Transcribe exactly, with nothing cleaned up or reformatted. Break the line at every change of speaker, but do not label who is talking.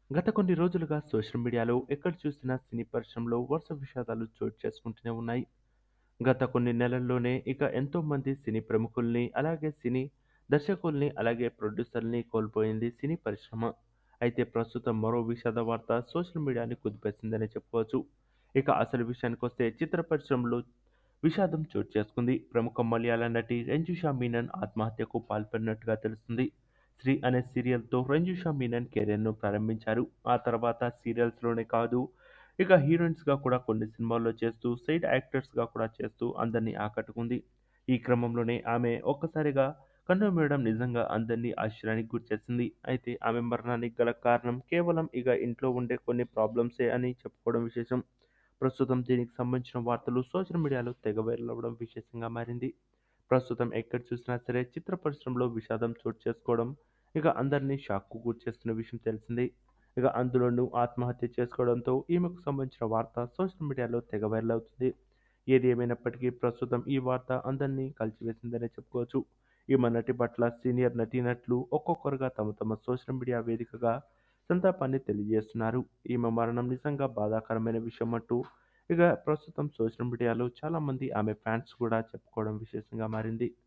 గత కొన్ని రోజులుగా సోషల్ మీడియాలో ఎక్కడ చూసినా సినీ పరిశ్రమలో వరుస విషాదాలు చోటు చేసుకుంటూనే ఉన్నాయి. గత కొన్ని నెలల్లోనే ఇక ఎంతో మంది సినీ ప్రముఖుల్ని, అలాగే సినీ దర్శకుల్ని, అలాగే ప్రొడ్యూసర్‌ని కోల్పోయింది సినీ పరిశ్రమ. అయితే ప్రస్తుతం మరో విషాద వార్త సోషల్ మీడియాని కుదిపేసిందనే చెప్పుకోవచ్చు. ఇక అసలు విషయానికొస్తే చిత్ర పరిశ్రమలో విషాదం చోటు చేసుకుంది. ప్రముఖ మలయాళ నటి రంజిషా మీనన్ ఆత్మహత్యకు పాల్పడినట్టుగా తెలుస్తుంది. 'శ్రీ' అనే సీరియల్‌తో రంజిషా మీనన్ కెరీర్‌ను ప్రారంభించారు. ఆ తర్వాత సీరియల్స్‌లోనే కాదు, ఇక హీరోయిన్స్‌గా కూడా కొన్ని సినిమాల్లో చేస్తూ, సైడ్ యాక్టర్స్‌గా కూడా చేస్తూ అందరినీ ఆకట్టుకుంది. ఈ క్రమంలోనే ఆమె ఒక్కసారిగా కన్నుమూయడం నిజంగా అందరినీ ఆశ్చర్యానికి గురిచేసింది. అయితే ఆమె మరణానికి గల కారణం కేవలం ఇక ఇంట్లో ఉండే కొన్ని ప్రాబ్లమ్సే అని చెప్పుకోవడం విశేషం. ప్రస్తుతం దీనికి సంబంధించిన వార్తలు సోషల్ మీడియాలో తెగ వైరల్ అవ్వడం విశేషంగా మారింది. ప్రస్తుతం ఎక్కడ చూసినా సరే చిత్ర పరిశ్రమలో విషాదం చోటు చేసుకోవడం ఇక అందరినీ షాక్‌కు గురిచేస్తున్న విషయం తెలిసిందే. ఇక అందులోనూ ఆత్మహత్య చేసుకోవడంతో ఈమెకు సంబంధించిన వార్త సోషల్ మీడియాలో తెగ వైరల్ అవుతుంది. ఏది ఏమైనప్పటికీ ప్రస్తుతం ఈ వార్త అందరినీ కలిచివేసిందనే చెప్పుకోవచ్చు. ఈమె నటి పట్ల సీనియర్ నటీనటులు ఒక్కొక్కరుగా తమ తమ సోషల్ మీడియా వేదికగా సంతాపాన్ని తెలియజేస్తున్నారు. ఈమె మరణం నిజంగా బాధాకరమైన విషయం అంటూ ఇక ప్రస్తుతం సోషల్ మీడియాలో చాలామంది ఆమె ఫ్యాన్స్ కూడా చెప్పుకోవడం విశేషంగా మారింది.